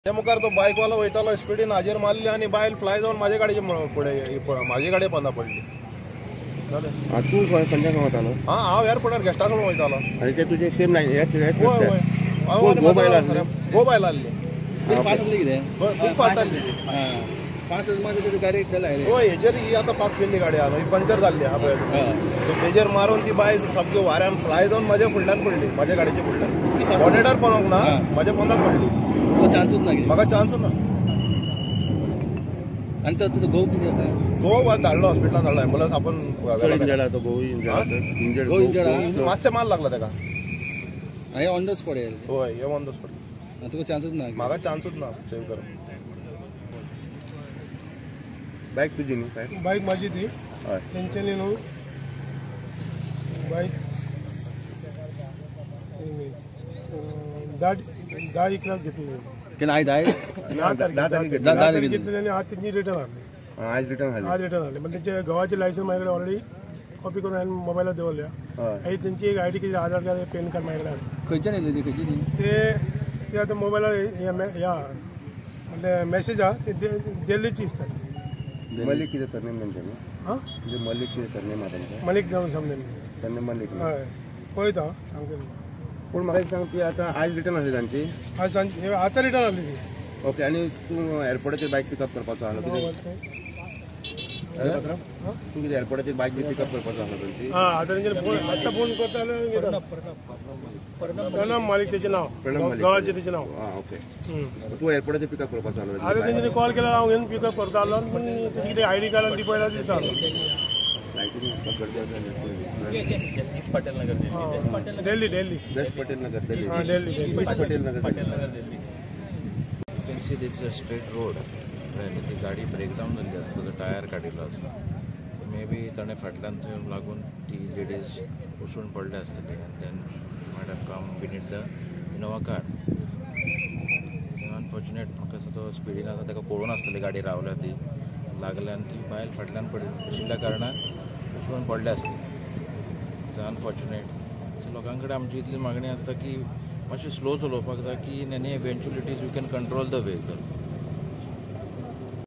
त्या मुखार तो बायकवाला वयतालो स्पिडीन हाजेर मारली आणि बायल फ्लाय जावन माझ्या गाडयेचे फुडें म्हाजी गाडी बंदा पडली. तू खंयच्या वतालो? हांव एअरपोर्टार गेस्टा कडेन वयतालो. आणि ते तुजे सेम गो बायल आसली. फास्ट आसली कितें? खूब फास्ट आसली. फास्ट मागीर गाडी चलायली. होय हेजेर ही आतां पाक केल्ली गाडी आहा ही पंक्चर जाल्ली आहा पळय. सो तेजेर मारून ती बाय सामकी वाऱ्यान फ्लाय जावन म्हाज्या फुडल्यान पडली, म्हाज्या गाडयेच्या फुडल्यान. बॉनेटार पडोंक ना, म्हाज्या पोंदाक पडली. चान्सूच ना म्हाका चान्स ना. आणि तो घोव कितें? घोव धाडलो हॉस्पिटलान धाडलो एम्बुलन्स आपण मातशें मार लागला ताका. हे ऑन द स्पॉट. होय हे ऑन द स्पॉट. तुका चान्सूच ना. म्हाका चान्सूच ना सेव करप. बायक तुजी न्ही काय? बाईक माझी ती तेंच्यांनी न्हू बाईक 10 घेतली. केन्ना आयज 10 तारीख घेतली आणि आज त्यांची रिटर्न आली. आज रिटर्न आली. म्हणजे त्यांचे गव्हाचे लायसन माझ्याकडे ऑलरेडी कॉपी करून हांवें मोबायलार दवरल्या. आणि त्यांची एक ID कितें आधार कार्ड पॅन कार्ड माझ्याकडे आसा. खंयच्यान येयली ती? खंयची ते आतां मोबायलार ह्या म्हणजे मेसेज आहा ते दिल्लीची दिसता. मलिक कितें सरनेम तेंचें न्ही? म्हणजे मलिक कितें सरनेम आहा तेंचें? मलिक जावन समजें सरनेम मलिक. हय पळयता सांगता. पूण म्हाका एक सांग ती आतां आज रिटर्न आसली तांची? आज सांजे आतां रिटर्न आसली ती. ओके. आनी तूं एअरपोर्टाचेर बायक पिकअप करपाचो आसलो तुजें? तू कितें एअरपोर्टाचेर बायक बी पिकअप करपाचो आसलो तुमची? आतां आतां फोन करता प्रणब मालिक तेचें नांव, गांवाचें तेचें नांव. ओके. तू एअरपोर्टाचेर पिकअप करपाचो आसलो? आतां तेंच्यांनी कॉल केल्यार हांव घेवन पिकअप करता आसलो. पूण तेची कितें ID कार्ड आनी ती पळयल्यार दिता आसलो. Delhi west Patel Nagar Delhi. Delhi west Patel Nagar. This a straight road आनी ती गाडी ब्रेकडावन जाल्ली आसा. ताजो टायर काडिल्लो आसा. मे बी ताणें फाटल्यान थंय लागून ती लेडीज उसळून पडले आसतली. Then might have come beneath the Innova car. Unfortunate. म्हाका असो तो स्पिडीन आसा ताका पळोवन आसतली गाडी रावल्या ती लागल्या आनी ती बायल फाटल्यान आशिल्ल्या कारणान उसळून पडले आसली. So unfortunate. सो लोकां कडेन आमची इतली मागणी आसता की मातशें स्लो चलोवपाक जाय की in any eventualities you can control the vehicle.